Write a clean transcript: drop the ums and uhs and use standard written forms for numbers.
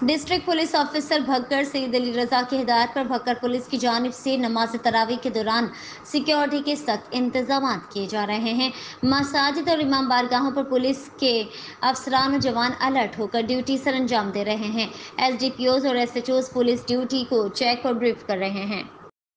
District police officer Bhakkar Saeed Ali Raza की हिदायत पर भक्कर पुलिस की जानिब से नमाज तरावी के दौरान सिक्योरिटी के सख्त इंतजाम किए जा रहे हैं। मसाजिद और इमाम बारगाहों पर पुलिस के अफसरान और जवान अलर्ट होकर ड्यूटी सर अंजाम दे रहे हैं। SDPOs और SHOs पुलिस ड्यूटी को चेक और ब्रीफ कर रहे हैं।